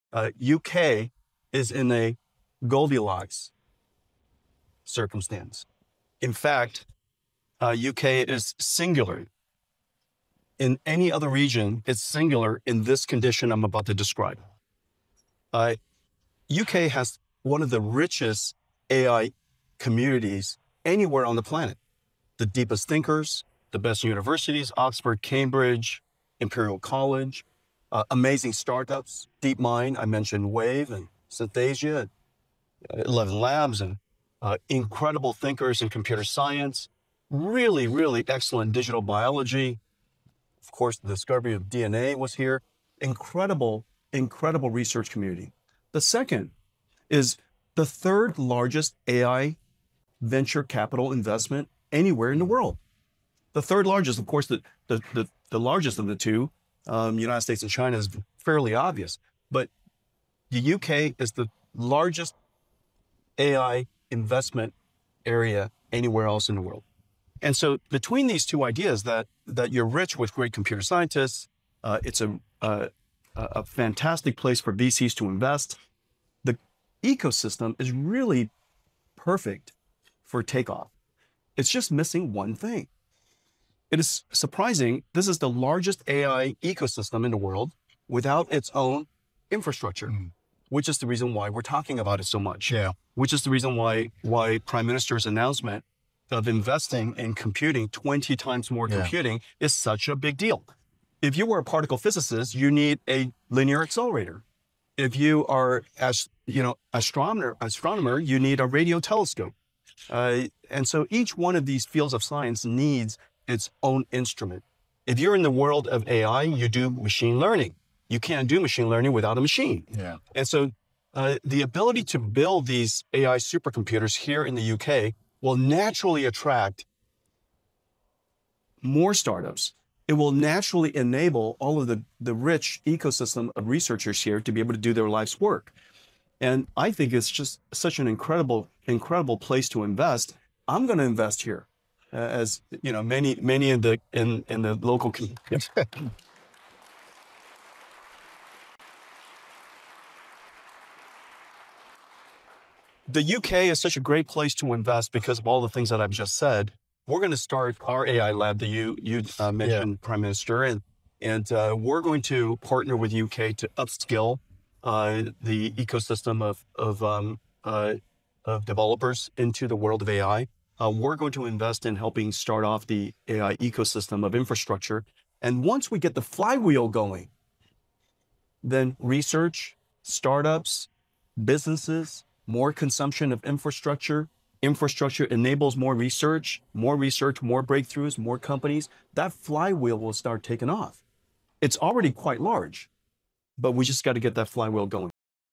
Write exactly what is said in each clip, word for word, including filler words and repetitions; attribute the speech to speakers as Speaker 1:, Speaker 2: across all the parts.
Speaker 1: Uh, U K is in a Goldilocks circumstance. In fact, uh, U K is singular. In any other region, it's singular in this condition I'm about to describe. Uh, U K has one of the richest A I communities anywhere on the planet. The deepest thinkers, the best universities, Oxford, Cambridge, Imperial College, uh, amazing startups, DeepMind, I mentioned Wave and Synthesia, eleven Labs, and uh, incredible thinkers in computer science, really, really excellent digital biology. Of course, the discovery of D N A was here. Incredible, incredible research community. The second is the third largest A I venture capital investment anywhere in the world. The third largest, of course, the, the, the, the largest of the two, um, United States and China, is fairly obvious. But the U K is the largest A I investment area anywhere else in the world. And so between these two ideas that, that you're rich with great computer scientists, uh, it's a, a, a fantastic place for V Cs to invest. The ecosystem is really perfect for takeoff. It's just missing one thing. It is surprising. This is the largest A I ecosystem in the world without its own infrastructure, mm. which is the reason why we're talking about it so much.
Speaker 2: Yeah.
Speaker 1: Which is the reason why, why Prime Minister's announcement of investing in computing, twenty times more
Speaker 2: yeah.
Speaker 1: computing, is such a big deal. If you were a particle physicist, you need a linear accelerator. If you are, as you know, astronomer, astronomer, you need a radio telescope. Uh, and so each one of these fields of science needs its own instrument. If you're in the world of A I, you do machine learning. You can't do machine learning without a machine.
Speaker 2: Yeah.
Speaker 1: And so uh, the ability to build these A I supercomputers here in the U K will naturally attract more startups. It will naturally enable all of the, the rich ecosystem of researchers here to be able to do their life's work. And I think it's just such an incredible, incredible place to invest. I'm going to invest here, uh, as you know, many, many in the in in the local community. Yep. The U K is such a great place to invest because of all the things that I've just said. We're going to start our A I lab that you you uh, mentioned, yeah. Prime Minister, and and uh, we're going to partner with U K to upskill uh, the ecosystem of of um, uh, of developers into the world of A I. Uh, we're going to invest in helping start off the A I ecosystem of infrastructure, and once we get the flywheel going, then research, startups, businesses, more consumption of infrastructure. Infrastructure enables more research, more research, more breakthroughs, more companies. That flywheel will start taking off. It's already quite large, but we just got to get that flywheel going.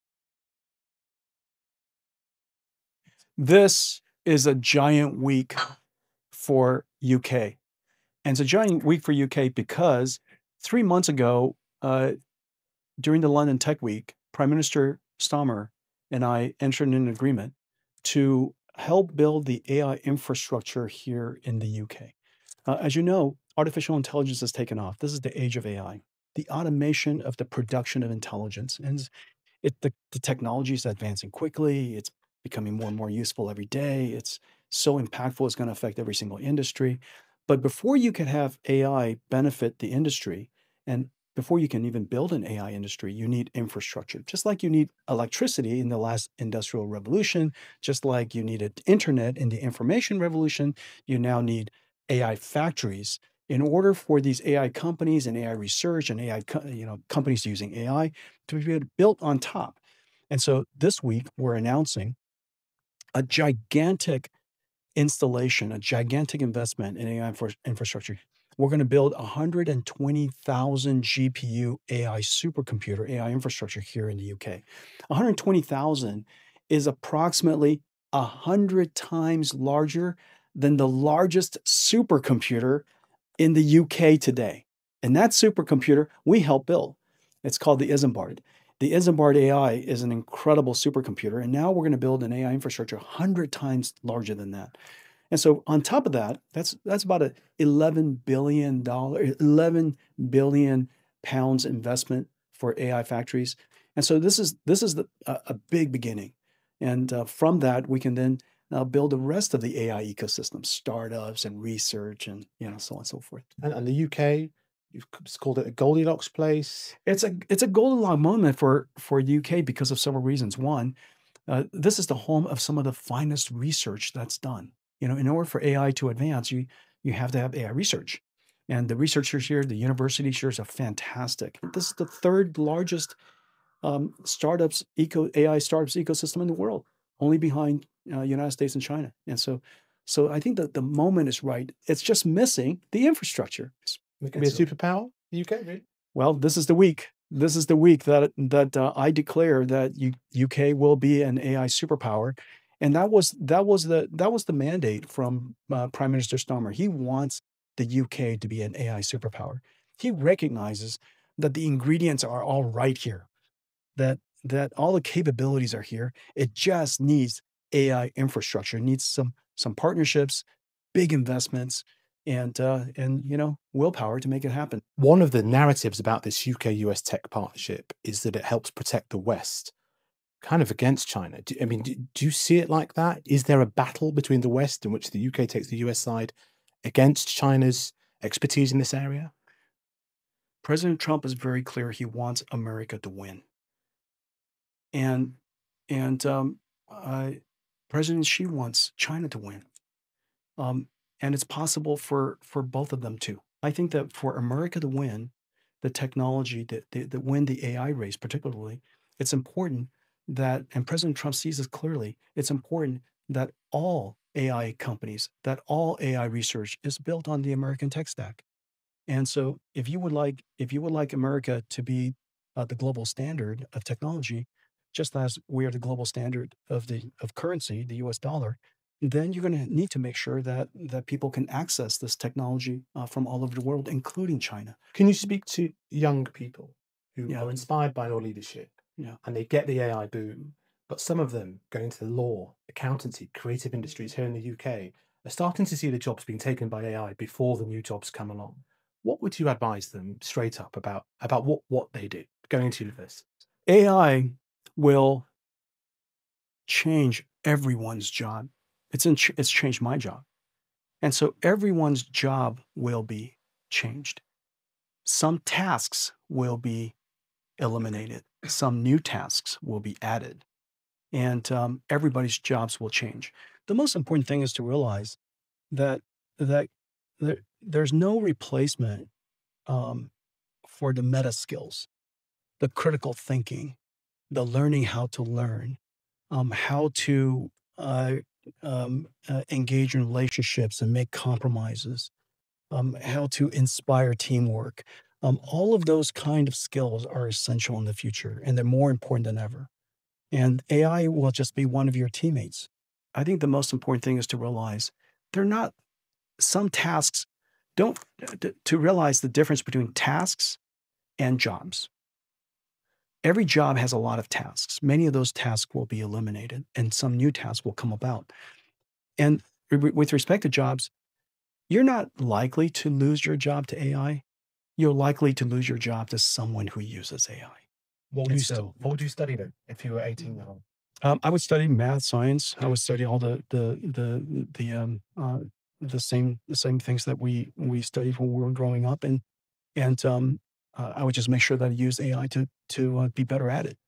Speaker 3: This is a giant week for U K. And it's a giant week for U K because three months ago, uh, during the London Tech Week, Prime Minister Starmer and I entered an agreement to help build the A I infrastructure here in the U K. Uh, as you know, artificial intelligence has taken off. This is the age of A I, the automation of the production of intelligence. And it, the, the technology is advancing quickly. It's becoming more and more useful every day. It's so impactful, it's going to affect every single industry. But before you can have A I benefit the industry, and before you can even build an A I industry, you need infrastructure. Just like you need electricity in the last industrial revolution, just like you needed internet in the information revolution, you now need A I factories in order for these A I companies and A I research and A I you know, companies using A I to be built on top. And so this week, we're announcing a gigantic installation, a gigantic investment in A I infra infrastructure. We're going to build one hundred twenty thousand G P U A I supercomputer, A I infrastructure here in the U K. one hundred twenty thousand is approximately one hundred times larger than the largest supercomputer in the U K today. And that supercomputer we helped build. It's called the Isambard. The Isambard A I is an incredible supercomputer, and now we're going to build an A I infrastructure one hundred times larger than that. And so on top of that, that's that's about a eleven billion dollars, eleven billion pounds investment for A I factories. And so this is this is the, a, a big beginning. And uh, from that, we can then uh, build the rest of the A I ecosystem, startups and research and, you know, so on and so forth.
Speaker 2: And, and the U K, you've called it a Goldilocks place.
Speaker 3: It's a it's a Goldilocks moment for, for U K because of several reasons. One, uh, this is the home of some of the finest research that's done. You know, in order for A I to advance, you you have to have A I research. And the researchers here, the universities here are fantastic. This is the third largest um, startups eco A I startups ecosystem in the world, only behind uh, United States and China. And so, so I think that the moment is right. It's just missing the infrastructure.
Speaker 2: It can be a superpower, the U K, really?
Speaker 3: Well, this is the week. This is the week that that uh, I declare that U, UK will be an A I superpower, and that was that was the that was the mandate from uh, Prime Minister Starmer. He wants the U K to be an A I superpower. He recognizes that the ingredients are all right here, that that all the capabilities are here. It just needs A I infrastructure. It needs some some partnerships, big investments, and uh, and you know willpower to make it happen.
Speaker 2: One of the narratives about this U K U S tech partnership is that it helps protect the West, kind of against China. Do, I mean, do, do you see it like that? Is there a battle between the West in which the U K takes the U S side against China's expertise in this area?
Speaker 3: President Trump is very clear. He wants America to win, and and um, uh, President Xi wants China to win. Um, And it's possible for, for both of them too. I think that for America to win the technology, that, that, that win the A I race particularly, it's important that, and President Trump sees this clearly, it's important that all A I companies, that all A I research is built on the American tech stack. And so if you would like, if you would like America to be uh, the global standard of technology, just as we are the global standard of the of currency, the U S dollar, then you're going to need to make sure that that people can access this technology uh, from all over the world, including China.
Speaker 2: Can you speak to young people who
Speaker 3: Yeah.
Speaker 2: are inspired by your leadership,
Speaker 3: Yeah.
Speaker 2: and they get the A I boom, but some of them go into the law, accountancy, creative industries here in the U K are starting to see the jobs being taken by A I before the new jobs come along? What would you advise them straight up about, about what, what they do going into university?
Speaker 3: A I will change everyone's job. It's in, it's changed my job. And so everyone's job will be changed. Some tasks will be eliminated. Some new tasks will be added. And um, everybody's jobs will change. The most important thing is to realize that, that, that there's no replacement um, for the meta skills, the critical thinking, the learning how to learn, um, how to uh, um, uh, engage in relationships and make compromises, um, how to inspire teamwork. Um, all of those kind of skills are essential in the future, and they're more important than ever. And A I will just be one of your teammates. I think the most important thing is to realize they're not, some tasks don't, to realize the difference between tasks and jobs. Every job has a lot of tasks. Many of those tasks will be eliminated and some new tasks will come about. And with respect to jobs, you're not likely to lose your job to A I. You're likely to lose your job to someone who uses A I.
Speaker 2: What would, you,
Speaker 3: so,
Speaker 2: what would you study then if you were eighteen years old?
Speaker 3: Um, I would study math, science. I would study all the the the the um uh, the same the same things that we we studied when we were growing up, and and um uh, I would just make sure that I use A I to to uh, be better at it.